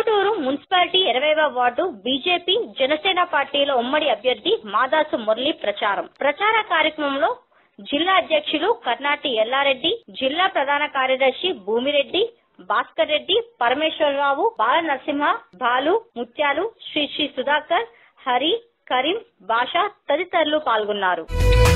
Tanguturu municipality 20వ ward BJP Janasena పార్టీల ఉమ్మడి అభ్యర్థి మాదాసు మురళి ప్రచార కార్యక్రమంలో జిల్లా అధ్యక్షులు కర్నాటి ఎల్లారెడ్డి, జిల్లా ప్రధాన కార్యదర్శి భూమిరెడ్డి, భాస్కర్ రెడ్డి, పరమేశ్వరరావు, బాల నరసింహ, బాలు, ముత్యాలు, శ్రీ సుధాకర్, హరి, కరీం, భాష తదితరులు పాల్గొన్నారు.